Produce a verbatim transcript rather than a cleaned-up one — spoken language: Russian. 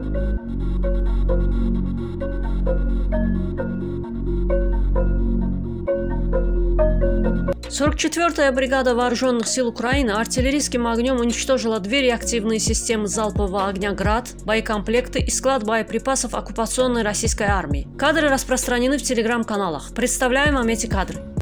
сорок четвёртая бригада вооруженных сил Украины артиллерийским огнем уничтожила две реактивные системы залпового огня «Град», боекомплекты и склад боеприпасов оккупационной российской армии. Кадры распространены в телеграм-каналах. Представляем вам эти кадры.